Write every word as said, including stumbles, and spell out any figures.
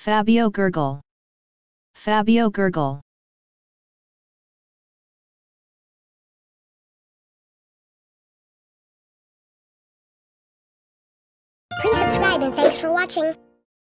Fabio Gurgel. Fabio Gurgel. Please subscribe and thanks for watching.